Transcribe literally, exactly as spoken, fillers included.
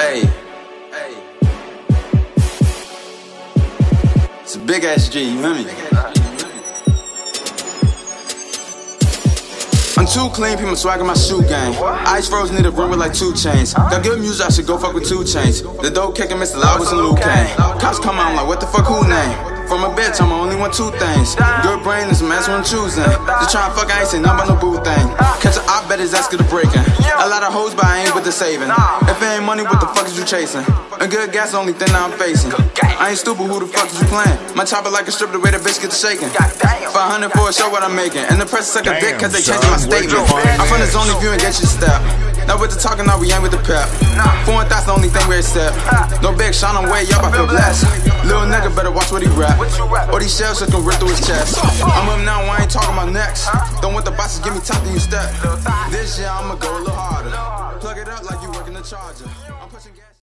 Hey, hey. It's a big ass G, you hear me? I'm too clean, people swag in my shoe game. Ice frozen in the room with like two chains. Got good music, I should go fuck with two chains. The dope kicking Mister Lowers and Luke Kane. Cops come out, I'm like, what the fuck, who name? From a bitch, I'm only want two things. Good brain and some ass when I'm choosing. Just tryna fuck, I ain't say nothing about no boo thing. Catch a op, bet his ass get a breaking. A lot of hoes, but I ain't with the saving. If it ain't money, what the fuck is you chasing? A good gas, the only thing that I'm facing. I ain't stupid, who the fuck is you playing? My chopper like a strip, the way the bitch gets shaking. five hundred for a show, what I'm making. And the press suck a dick, cause they changing my statement. I'm from the zone, if you ain't get your step. Now with the talking, now we ain't with the pep. Foreign thoughts, the only thing we accept. No big shine on way up, I feel blessed. Little nigga better watch what he rap. Or these shells just can rip through his chest. I'm up now, I ain't talking about next. Don't want the bosses give me top, then you step. This year I'ma go a little harder. Plug it up like you working the charger. I'm pushing gas.